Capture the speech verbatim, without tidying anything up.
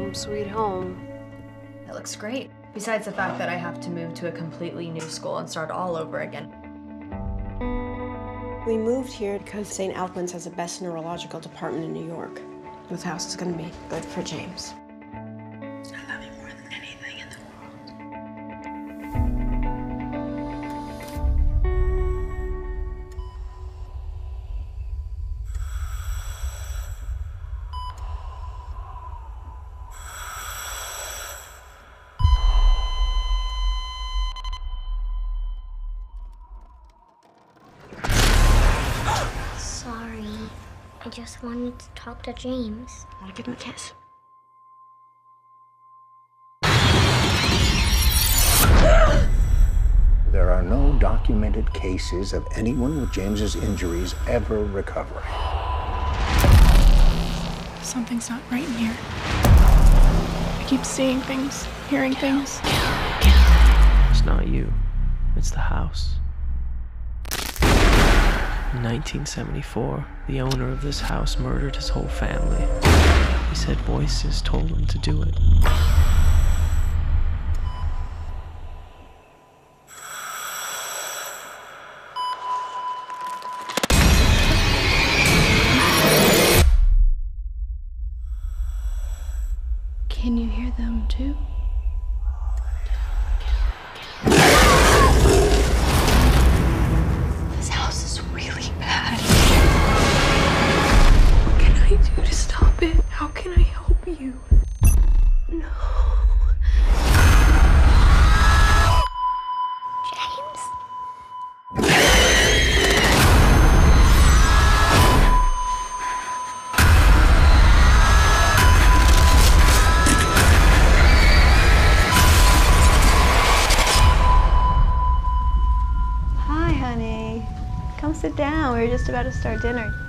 Home sweet home. It looks great. Besides the fact that I have to move to a completely new school and start all over again. We moved here because Saint Alkwyn's has the best neurological department in New York. This house is going to be good for James. I love you more than anything in the Sorry. I just wanted to talk to James. I want to give him a kiss. There are no documented cases of anyone with James's injuries ever recovering. Something's not right in here. I keep seeing things, hearing things. It's not you. It's the house. In nineteen seventy-four, the owner of this house murdered his whole family. He said voices told him to do it. Can you hear them too? This house is really bad. What can I do to stop it? How can I help you? No. James? Hi, honey. Come sit down. We were just about to start dinner.